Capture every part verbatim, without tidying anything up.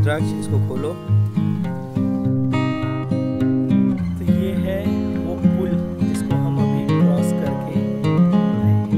रुद्राक्ष, इसको खोलो। तो ये है वो पुल जिसको हम अभी क्रॉस करके आए।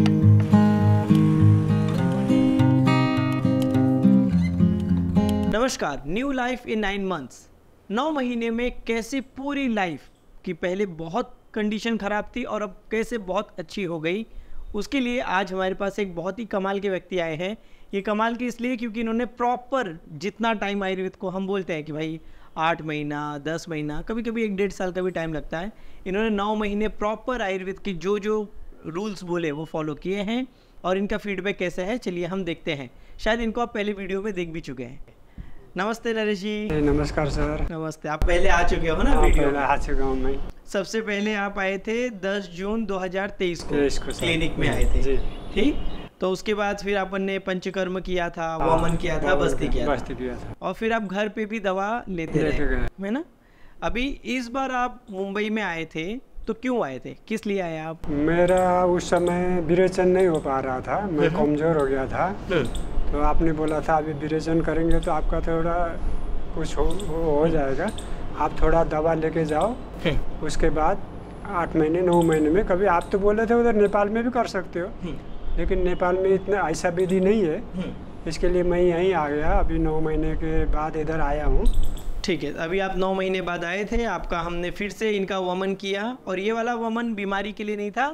नमस्कार। New life in nine months. नौ महीने में कैसे पूरी लाइफ की पहले बहुत कंडीशन ख़राब थी और अब कैसे बहुत अच्छी हो गई, उसके लिए आज हमारे पास एक बहुत ही कमाल के व्यक्ति आए हैं। ये कमाल के इसलिए क्योंकि इन्होंने प्रॉपर जितना टाइम आयुर्वेद को हम बोलते हैं कि भाई आठ महीना दस महीना कभी कभी एक डेढ़ साल का भी टाइम लगता है, इन्होंने नौ महीने प्रॉपर आयुर्वेद की जो जो रूल्स बोले वो फॉलो किए हैं। और इनका फीडबैक कैसा है चलिए हम देखते हैं। शायद इनको आप पहले वीडियो में देख भी चुके हैं। नमस्ते नरेश जी। नमस्कार सर। नमस्ते। आप पहले आ चुके हो ना वीडियो में? आ चुका हूँ मैं। सबसे पहले आप आए थे दस जून दो हज़ार तेईस को, को क्लिनिक में आए थे, ठीक। तो उसके बाद फिर अपन ने पंचकर्म किया था, वमन किया था, बस्ती किया बस्ती किया था और फिर आप घर पे भी दवा लेते रहे, है ना। अभी इस बार आप मुंबई में आए थे तो क्यों आए थे, किस लिए आए आप? मेरा उस समय विरेचन नहीं हो पा रहा था, मैं कमजोर हो गया था। तो आपने बोला था अभी विरेचन करेंगे तो आपका थोड़ा कुछ हो, हो, हो जाएगा, आप थोड़ा दवा लेके जाओ, उसके बाद आठ महीने नौ महीने में कभी आप तो बोले थे उधर नेपाल में भी कर सकते हो, लेकिन नेपाल में इतना ऐसा विधि नहीं है, इसके लिए मैं यहीं आ गया। अभी नौ महीने के बाद इधर आया हूँ। ठीक है, अभी आप नौ महीने बाद आए थे, आपका हमने फिर से इनका वमन किया और ये वाला वमन बीमारी के लिए नहीं था,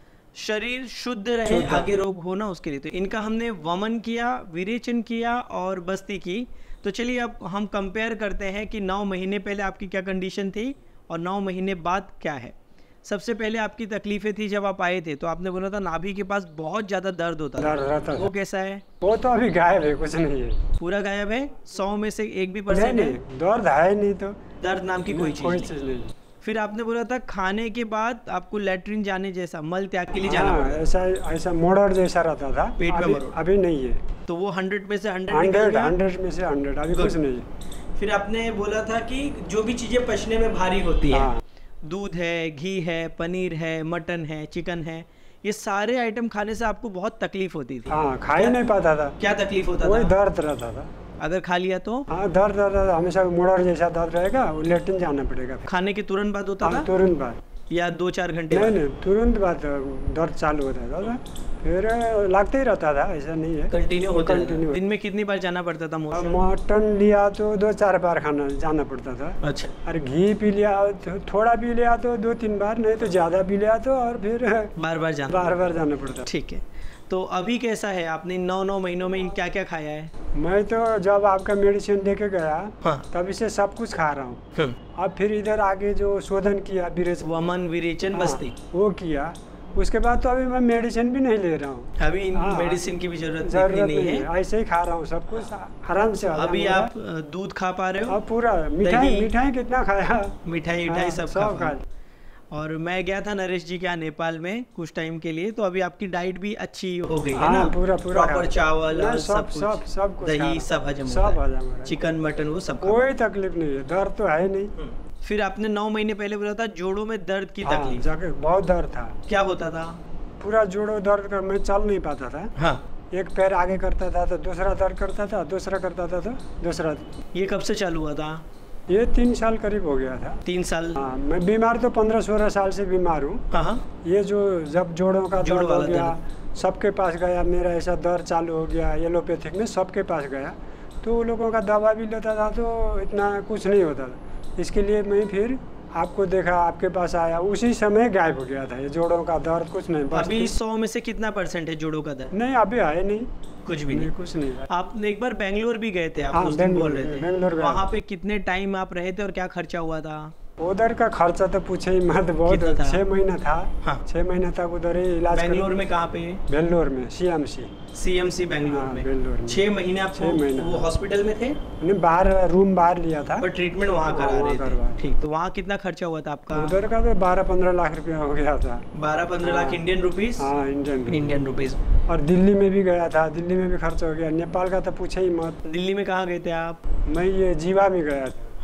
शरीर शुद्ध रहे, आगे रोग हो ना उसके लिए। तो इनका हमने वमन किया, विरेचन किया और बस्ती की। तो चलिए अब हम कंपेयर करते हैं कि नौ महीने पहले आपकी क्या कंडीशन थी और नौ महीने बाद क्या है। सबसे पहले आपकी तकलीफें थी जब आप आए थे तो आपने बोला था नाभि के पास बहुत ज़्यादा दर्द होता था, दर्द रहता वो कैसा है? वो तो अभी गायब है, कुछ नहीं है, पूरा गायब है। सौ में से एक भी परसेंट है? दर्द है नहीं, तो दर्द नाम की कोई चीज़ चीज नहीं। फिर आपने बोला था खाने के बाद आपको लैट्रिन जाने जैसा, मल त्याग के लिए जाना हाँ, पड़ता, ऐसा ऐसा मोड़र जैसा रहता था पेट में अभी, मरोड़। अभी नहीं है। तो वो हंड्रेड में से हंड्रेड हंड्रेड हंड्रेड में से हंड्रेड अभी कुछ नहीं है। फिर आपने बोला था कि जो भी चीज़ें पचने में भारी होती है, हाँ। दूध है, घी है, पनीर है, मटन है, चिकन है, ये सारे आइटम खाने से आपको बहुत तकलीफ होती थी। हाँ, खा ही नहीं पाता था। क्या तकलीफ होता वही था? दर्द रहता था। अगर खा लिया तो? हाँ, दर्द रहता था हमेशा, मुड़र जैसा दर्द रहेगा, वो लेटिन जाना पड़ेगा। खाने के तुरंत बाद होता था? तुरंत बाद या दो चार घंटे? नहीं नहीं, तुरंत बाद दर्द चालू होता था, फिर लगते ही रहता था, ऐसा नहीं है, कंटिन्यू होता था। कंटिन्यू। दिन में कितनी बार जाना पड़ता था? मटन लिया तो दो चार बार खाना जाना पड़ता था। अच्छा। और घी पी लिया तो थोड़ा पी लिया तो दो तीन बार, नहीं तो ज़्यादा पी लिया तो और फिर बार बार जाना बार बार जाना पड़ता। ठीक है, तो अभी कैसा है? आपने नौ नौ महीनों में क्या क्या खाया है? मैं तो जब आपका मेडिसिन लेके गया, हाँ। तभी से सब कुछ खा रहा हूँ। अब फिर इधर आगे जो शोधन किया, विरेचन, वमन, विरेचन, हाँ, बस्ती, वो किया, उसके बाद तो अभी मैं मेडिसिन भी नहीं ले रहा हूँ। अभी हाँ, मेडिसिन की भी जरूरत जरूरत नहीं, नहीं है, ऐसे ही खा रहा हूँ सब कुछ आराम से। अभी आप दूध खा पा रहे हो? अब पूरा मिठाई मिठाई कितना खाया, मिठाई मिठाई सब सब खा। और मैं गया था नरेश जी के यहाँ नेपाल में कुछ टाइम के लिए, तो अभी आपकी डाइट भी अच्छी हो गई है ना? पूरा पूरा प्रॉपर चावल और सब सब सब सब कुछ, दही सब हजम सब होता है, हजम, चिकन मटन वो सब। कोई तकलीफ नहीं है, दर्द तो है नहीं। फिर आपने नौ महीने पहले बोला था जोड़ों में दर्द की हाँ, तकलीफ, जाके बहुत दर्द था। क्या होता था? पूरा जोड़ों दर्द कर, मैं चल नहीं पाता था। हाँ। एक पैर आगे करता था तो दूसरा दर्द करता था, दूसरा करता था तो दूसरा। ये कब से चालू हुआ था? ये तीन साल करीब हो गया था। तीन साल? हाँ, मैं बीमार तो पंद्रह सोलह साल से बीमार हूँ। हाँ। ये जो जब जोड़ों का जोड़ दर्द हो वाला गया, सबके पास गया, मेरा ऐसा दर्द चालू हो गया एलोपैथिक में, सबके पास गया, तो उन लोगों का दवा भी लेता था तो इतना कुछ नहीं होता था। इसके लिए मैं फिर आपको देखा, आपके पास आया, उसी समय गायब हो गया था ये जोड़ों का दर्द, कुछ नहीं। अभी सौ में से कितना परसेंट है जोड़ों का दर्द? नहीं, अभी आए नहीं, कुछ भी नहीं, कुछ नहीं। आप एक बार बेंगलोर भी गए थे, आप हाँ, उस दिन बोल रहे थे, बेंगलोर वहाँ पे कितने टाइम आप रहे थे और क्या खर्चा हुआ था? उधर का खर्चा तो पूछे ही मत, बहुत, छह महीना था। हाँ। छह महीना तक उधर ही इलाज। बेंगलोर में कहाँ पे? बेंगलोर में सीएमसी। सीएमसी बेंगलोर में? बेंगलोर में छह महीने आप वो हॉस्पिटल में थे? नहीं, बाहर रूम बाहर लिया था, पर ट्रीटमेंट वहाँ करा रहे थे। ठीक, तो वहाँ कितना खर्चा हुआ था आपका? उधर का तो बारह पंद्रह लाख रुपया हो गया था। बारह पंद्रह लाख इंडियन रुपीज? हाँ, इंडियन इंडियन रुपीज। और दिल्ली में भी गया था, दिल्ली में भी खर्चा हो गया। नेपाल का तो पूछे ही मत। दिल्ली में कहाँ गए थे आप? मैं ये जीवा में गया था। हाँ,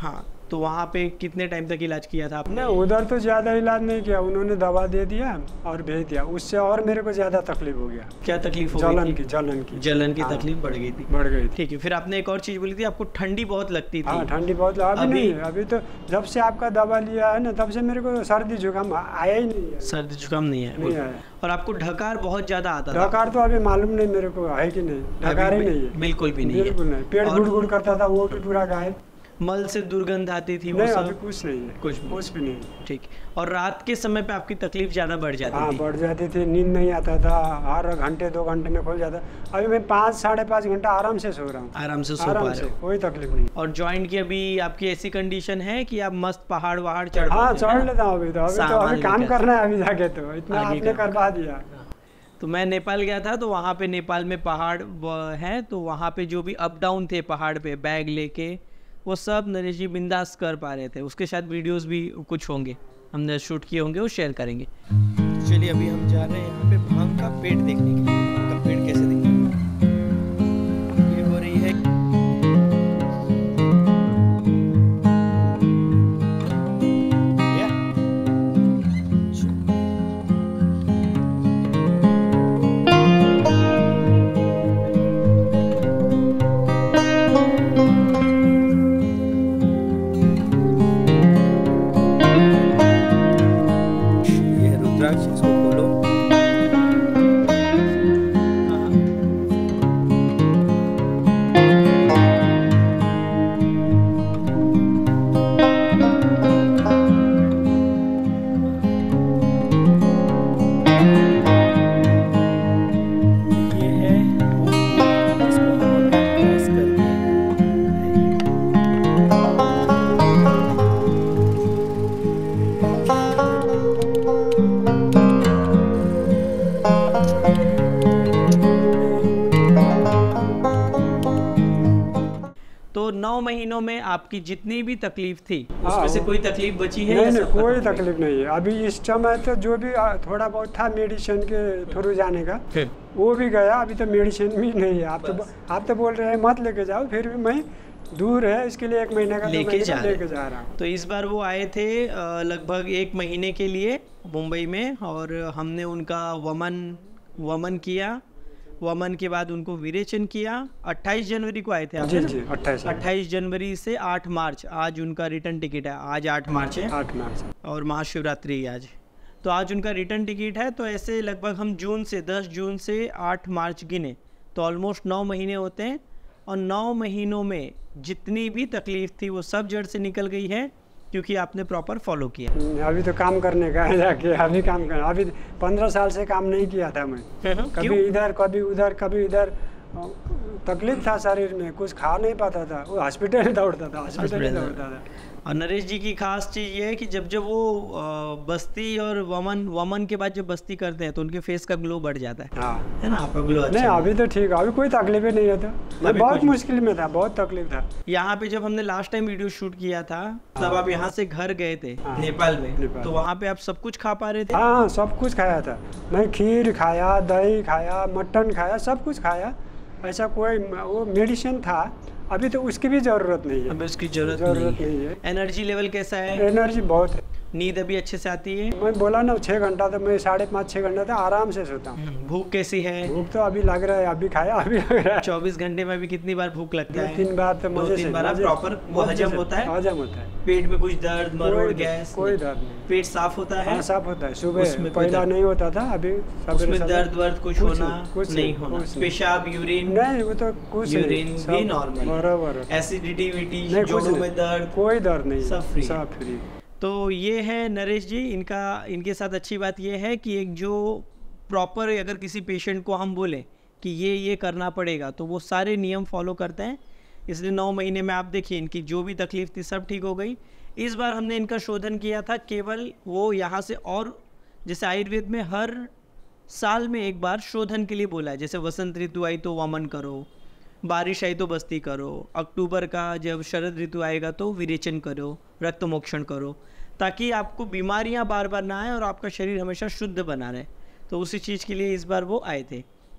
तो वहाँ पे कितने टाइम तक इलाज किया था आपने? नहीं, उधर तो ज़्यादा इलाज नहीं किया, उन्होंने दवा दे दिया और भेज दिया, उससे और मेरे को ज़्यादा तकलीफ हो गया। क्या तकलीफ हो गई? जलन की जलन की जलन की हाँ, तकलीफ बढ़ गई थी। बढ़ गई थी। ठीक है, फिर आपने एक और चीज़ बोली थी, आपको ठंडी बहुत लगती थी। हाँ, ठंडी बहुत। अभी, अभी नहीं, अभी तो जब से आपका दवा लिया है ना, तब से मेरे को सर्दी जुकाम आया ही नहीं है। सर्दी जुकाम नहीं है? नहीं आया। और आपको ढकार बहुत ज़्यादा आता था? ढकार तो अभी मालूम नहीं मेरे को है कि नहीं, ढकार ही नहीं है, बिल्कुल भी नहीं है। बिल्कुल नहीं। पेट गुड़ गुड़ करता था, वो भी पूरा गायब। मल से दुर्गंध आती थी? वो नहीं, सब अभी कुछ नहीं है, कुछ कुछ भी नहीं। ठीक। और रात के समय पे आपकी तकलीफ ज़्यादा बढ़ जाती हाँ, थी? बढ़ जाती थी, नींद नहीं आता था, हर घंटे दो घंटे में खुल जाता। अभी मैं पाँच साढ़े पाँच घंटा आराम से सो रहा हूँ, आराम से सो पा आराम रहे से, हो? कोई तकलीफ नहीं। और जॉइंट की अभी आपकी ऐसी कंडीशन है कि आप मस्त पहाड़ वहाड़ चढ़ हाँ, पाते हैं चढ़ ना? लेता हूँ अभी तो। अभी तो सामान अभी काम लेकर। करना है, अभी जाके तो इतना आगे आपने का। करवा दिया। तो मैं नेपाल गया था, तो वहाँ पे नेपाल में पहाड़ व- हैं, तो वहाँ पे जो भी अप डाउन थे पहाड़ पे बैग लेके, वो सब नरेश जी बिंदास कर पा रहे थे। उसके शायद वीडियोस भी कुछ होंगे, हमने शूट किए होंगे, वो शेयर करेंगे। तो चलिए अभी हम जा रहे हैं यहाँ पे भांग का पेड़ देखने के लिए। भांग का पेड़ कैसे दिखता है, ये हो रही है रुद्राक्ष, इसको खोलो। ये है, इसको हम क्रॉस करके तो नौ महीनों में आपकी जितनी भी तकलीफ थी हाँ, उसमें से वो- कोई तकलीफ बची है? नहीं या नहीं, सब कोई खत्म हो तकलीफ नहीं है। अभी इस समय तो जो भी आ, थोड़ा बहुत था मेडिसिन के थ्रू जाने का, गई? वो भी गया। अभी तो मेडिसिन भी नहीं है। आप तो बस। आप तो बोल रहे हैं मत लेके जाओ, फिर भी मैं दूर है इसके लिए एक महीने का दो लेके महीने जा का रहे लेके जा रहा हूँ। तो इस बार वो आए थे अ, लगभग एक महीने के लिए मुंबई में, और हमने उनका वमन वमन किया। वमन के बाद उनको विरेचन किया। अट्ठाईस जनवरी को आए थे आप, जी है ना? जी, अट्ठाईस अट्ठाईस जनवरी से आठ मार्च, आज उनका रिटर्न टिकट है। आज आठ मार्च है आठ मार्च। और महाशिवरात्रि है आज, तो आज उनका रिटर्न टिकट है। तो ऐसे लगभग हम जून से दस जून से आठ मार्च गिने तो ऑलमोस्ट नौ महीने होते हैं। और नौ महीनों में जितनी भी तकलीफ थी वो सब जड़ से निकल गई है, क्योंकि आपने प्रॉपर फॉलो किया। अभी तो काम करने का है जाके, अभी काम कर। अभी पंद्रह साल से काम नहीं किया था मैं, क्यों? कभी इधर कभी उधर कभी इधर। तकलीफ था शरीर में, कुछ खा नहीं पाता था, वो हॉस्पिटल दौड़ता था, हॉस्पिटल हॉस्पिटल दौड़ता था। और नरेश जी की खास चीज़ ये है कि जब जब वो अ, बस्ती और वमन वमन के बाद जब बस्ती करते हैं तो उनके फेस का ग्लो बढ़ जाता है, हाँ, है ना? आपका ग्लो अच्छा नहीं है। अभी तो ठीक है, अभी कोई तकलीफ ही नहीं है। तो मैं अभी बहुत कुछ- मुश्किल में था, बहुत तकलीफ था। यहाँ पे जब हमने लास्ट टाइम वीडियो शूट किया था तब आप यहाँ से घर गए थे हाँ, नेपाल में, नेपाल। तो वहाँ पे आप सब कुछ खा पा रहे थे? हाँ हाँ, सब कुछ खाया था मैं। खीर खाया, दही खाया, मटन खाया, सब कुछ खाया। ऐसा कोई वो मेडिसिन था, अभी तो उसकी भी ज़रूरत नहीं है। अब उसकी जरूरत जरूरत नहीं नहीं है। है। एनर्जी लेवल कैसा है? एनर्जी बहुत है। नींद अभी अच्छे से आती है? मैं बोला ना, छः घंटा तो मैं साढ़े पाँच छः घंटा तो आराम से सोता हूँ। भूख कैसी है? भूख तो अभी लग रहा है, अभी खाया, अभी लग रहा है। चौबीस घंटे में भी कितनी बार भूख लगता दो है? तीन बार तो दो मजे तीन से बार मजे- प्रॉपर वो मजे हजम से- होता है? हजम होता है। पेट में कुछ दर्द, मरोड़, कोई गैस? कोई दर्द नहीं। पेट साफ होता है? हाँ, साफ होता है। सुबह उसमें कोई पहला दर्द- नहीं होता था, अभी सवेरे उसमें सवेरे- दर्द वर्द कुछ कुछ होना कुछ नहीं होना? कुछ नहीं। पेशाब, यूरिन? नहीं, वो तो कुछ नहीं, यूरिन सब भी नॉर्मल? बराबर। एसिडिटी विटी, नहीं, कुछ जोड़ों नहीं। में दर्द? कोई दर्द नहीं, सब फ्री? सब फ्री। तो ये है नरेश जी, इनका इनके साथ अच्छी बात ये है कि एक जो प्रॉपर अगर किसी पेशेंट को हम बोलें कि ये ये करना पड़ेगा तो वो सारे नियम फॉलो करते हैं। इसलिए नौ महीने में आप देखिए इनकी जो भी तकलीफ थी सब ठीक हो गई। इस बार हमने इनका शोधन किया था केवल वो यहाँ से, और जैसे आयुर्वेद में हर साल में एक बार शोधन के लिए बोला है। जैसे वसंत ऋतु आई तो वमन करो, बारिश आई तो बस्ती करो, अक्टूबर का जब शरद ऋतु आएगा तो विरेचन करो, रक्त मोक्षण करो, ताकि आपको बीमारियां बार बार ना आए और आपका शरीर हमेशा शुद्ध बना रहे। तो उसी चीज़ के लिए इस बार वो आए थे।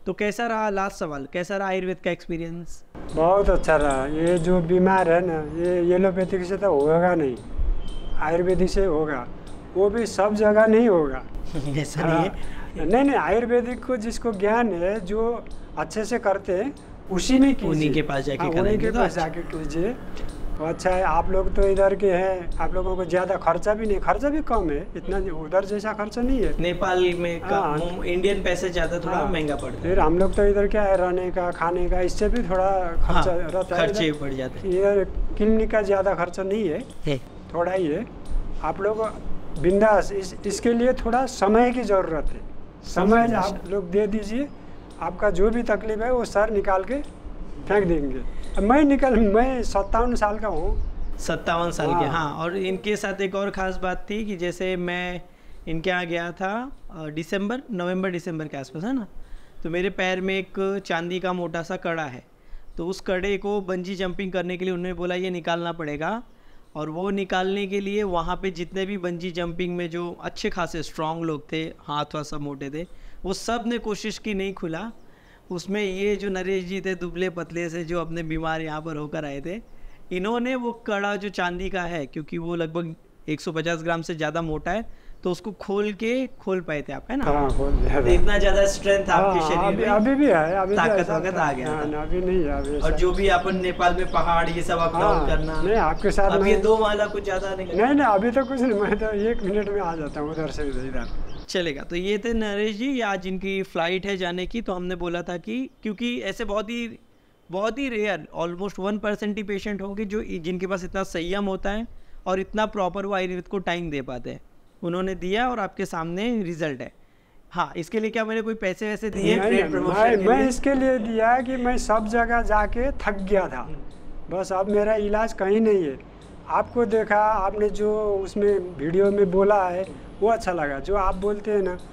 तो कैसा रहा, लास्ट सवाल, कैसा रहा आयुर्वेद का एक्सपीरियंस? बहुत अच्छा रहा। ये जो बीमार है ना, ये एलोपैथिक से तो होगा नहीं, आयुर्वेदिक से होगा। वो भी सब जगह नहीं होगा। ऐसा नहीं है? हाँ, नहीं नहीं, आयुर्वेदिक को जिसको ज्ञान है, जो अच्छे से करते हैं, उसी में कीजिए। उन्हीं के पास जाके हाँ, उन्हीं के पास जाके कीजिए तो अच्छा है। आप लोग तो इधर के हैं, आप लोगों को ज़्यादा खर्चा भी नहीं, खर्चा भी कम है, इतना उधर जैसा खर्चा नहीं है। नेपाल में हाँ, इंडियन पैसे ज़्यादा थोड़ा हाँ, महंगा पड़ता है। फिर हम लोग तो इधर क्या है, रहने का, खाने का, इससे भी थोड़ा खर्चा हाँ, रहता है। खर्चे बढ़ जाते हैं। इधर क्लिनिक का ज़्यादा खर्चा नहीं है, है। थोड़ा ही है। आप लोग बिंदास, इस इसके लिए थोड़ा समय की ज़रूरत है। समय आप लोग दे दीजिए, आपका जो भी तकलीफ है वो सर निकाल के फेंक देंगे। अब मैं निकल मैं सत्तावन साल का हूँ। सत्तावन साल के, हाँ। हाँ। और इनके साथ एक और ख़ास बात थी कि जैसे मैं इनके यहाँ गया था दिसंबर नवंबर दिसंबर के आसपास, है ना, तो मेरे पैर में एक चांदी का मोटा सा कड़ा है। तो उस कड़े को बंजी जंपिंग करने के लिए उन्होंने बोला ये निकालना पड़ेगा। और वो निकालने के लिए वहाँ पे जितने भी बंजी जंपिंग में जो अच्छे खासे स्ट्रॉन्ग लोग थे, हाथ वाथ सब मोटे थे, वो सब ने कोशिश की, नहीं खुला। उसमें ये जो नरेश जी थे, दुबले पतले से, जो अपने बीमार यहाँ पर होकर आए थे, इन्होंने वो कड़ा जो चांदी का है, क्योंकि वो लगभग एक सौ पचास ग्राम से ज़्यादा मोटा है, तो उसको खोल के खोल पाए थे आप, है ना? हाँ, खोल दिया तो इतना ज़्यादा स्ट्रेंथ आपके हाँ, शरीर अभी, में, अभी भी है, अभी भी ताकत ऐसा वाकत था। आ गया हाँ, था। अभी नहीं है, अभी और ऐसा- जो भी अपन नेपाल में पहाड़ ये सब अप डाउन हाँ, करना, नहीं आपके साथ अब ये मैं- दो माला कुछ ज़्यादा नहीं नहीं नहीं, अभी तो कुछ नहीं, मैं तो एक मिनट में आ जाता हूँ उधर से इधर। चलेगा। तो ये थे नरेश जी, ये आज इनकी फ़्लाइट है जाने की। तो हमने बोला था कि क्योंकि ऐसे बहुत ही बहुत ही रेयर, ऑलमोस्ट वन परसेंट ही पेशेंट होंगे जो जिनके पास इतना संयम होता है और इतना प्रॉपर वो आयुर्वेद को टाइम दे पाते हैं। उन्होंने दिया और आपके सामने रिजल्ट है। हाँ, इसके लिए क्या मैंने कोई पैसे वैसे दिए? नहीं, ट्रेड नहीं, प्रमोशन मैं, के मैं लिए? इसके लिए दिया कि मैं सब जगह जाके थक गया था, बस अब मेरा इलाज कहीं नहीं है। आपको देखा, आपने जो उसमें वीडियो में बोला है वो अच्छा लगा। जो आप बोलते हैं ना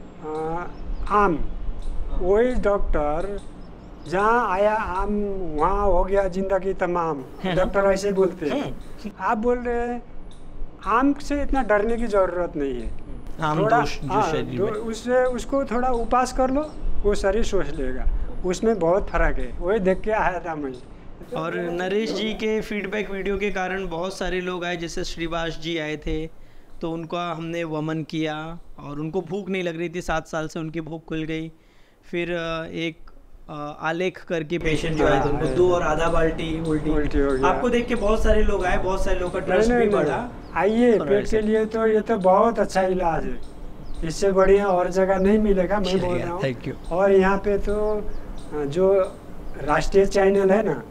आ, आम, वही डॉक्टर, जहाँ आया आम वहाँ हो गया जिंदगी तमाम, डॉक्टर ऐसे बोलते हैं। आप बोल रहे हैं आम से इतना डरने की ज़रूरत नहीं है। आम थोड़ा दोष जो हाँ, शरीर दो- में। उससे उसको थोड़ा उपास कर लो, वो शरीर सोच लेगा। उसमें बहुत फर्क है, वही देख के आया था मैं। और नरेश जी के फीडबैक वीडियो के कारण बहुत सारे लोग आए, जैसे श्रीवास जी आए थे, तो उनका हमने वमन किया और उनको भूख नहीं लग रही थी, सात साल से उनकी भूख खुल गई। फिर अ, एक अ, आलेख करके पेशेंट जो आए थे, उनको दो और आधा बाल्टी उल्टी उल्टी हो गया। आपको देख के बहुत सारे लोग आए, बहुत सारे लोग का ट्रस्ट नहीं, भी नहीं, बढ़ा। नहीं। आइए, और पेट ऐसे- के लिए तो ये तो बहुत अच्छा इलाज है, इससे बढ़िया और जगह नहीं मिलेगा, मैं बोल रहा हूँ। Thank you. और यहाँ पे तो जो राष्ट्रीय चैनल है ना,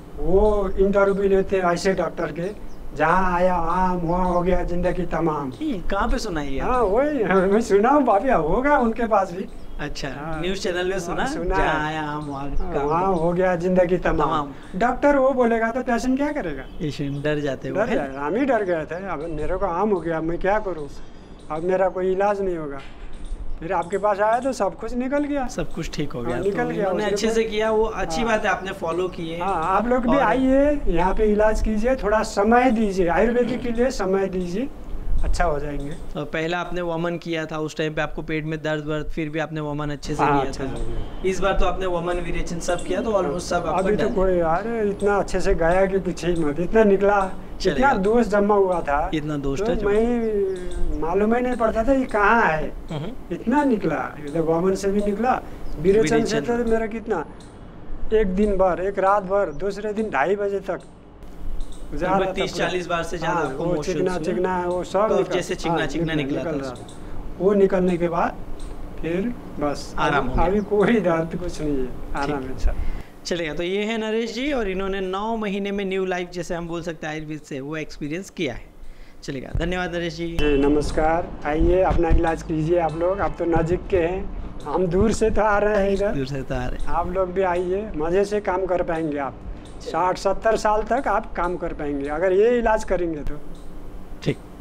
वो इंटरव्यू लेते हैं ऐसे डॉक्टर के, जहाँ आया वहाँ वहाँ हो गया जिंदगी तमाम। कहाँ पे सुनाई है? हाँ, वही मैं सुना हूँ, बाबिया होगा उनके पास भी। अच्छा, हाँ, न्यूज़ चैनल में सुना, हाँ, सुना जहाँ है। आया हम वहाँ काम वहाँ हो गया जिंदगी तमाम। तमाम। डॉक्टर वो बोलेगा तो पेशेंट क्या करेगा? पेशेंट डर जाते डर हैं। जाएगा। हम ही डर गए थे, अब मेरे को आम हो गया, मैं क्या करूँ, अब मेरा कोई इलाज नहीं होगा। फिर आपके पास आया तो सब कुछ निकल गया। सब कुछ ठीक हो गया। हाँ, तो निकल गया, उन्होंने उसके अच्छे बाद- से किया, वो अच्छी हाँ। बात है, आपने फॉलो किए। हाँ, आप लोग भी और- आइए, यहाँ पे इलाज कीजिए, थोड़ा समय दीजिए, आयुर्वेदिक के लिए समय दीजिए, अच्छा हो जाएंगे। तो पहला आपने वमन किया था, उस टाइम पे आपको पेट में दर्द वर्द, फिर भी आपने वमन अच्छे से हाँ, किया अच्छा था। से किया। इस बार तो आपने वमन विरेचन सब किया, तो ऑलमोस्ट सब आपका अभी तो done। कोई, अरे इतना अच्छे से गया कि पूछे ही मत, इतना निकला, चलेगा। इतना दोष जमा हुआ था, इतना दोष तो था जो- मैं मालूम ही नहीं पड़ता था ये कहाँ है, हम्म। इतना निकला। इधर वामन से भी निकला, विरेचन से तो विरेचन। मेरा कितना, एक दिन भर, एक रात भर, दूसरे दिन ढाई बजे तक जा रहा था तीस पूरा। चालीस बार से ज्यादा हाँ, आपको वो motions चिकना हुए। चिकना वो सब कफ निकल- जैसे चिकना हाँ, चिकना निकला था रहा उसमें। था। वो निकलने के बाद फिर बस आराम हो अभी- गया। अभी कोई दर्द कुछ नहीं है, आराम है सब। चलेगा। तो ये है नरेश जी, और इन्होंने नौ महीने में न्यू लाइफ, जैसे हम बोल सकते हैं आयुर्वेद से, वो एक्सपीरियंस किया है। चलेगा, धन्यवाद नरेश जी। जी नमस्कार, आइए अपना इलाज कीजिए। आप लोग आप तो नज़दीक के हैं, हम दूर से तो आ रहे हैं इधर, दूर से तो आ रहे। आप लोग भी आइए, मज़े से काम कर पाएंगे आप। साठ सत्तर साल तक आप काम कर पाएंगे अगर ये इलाज करेंगे तो। ठीक।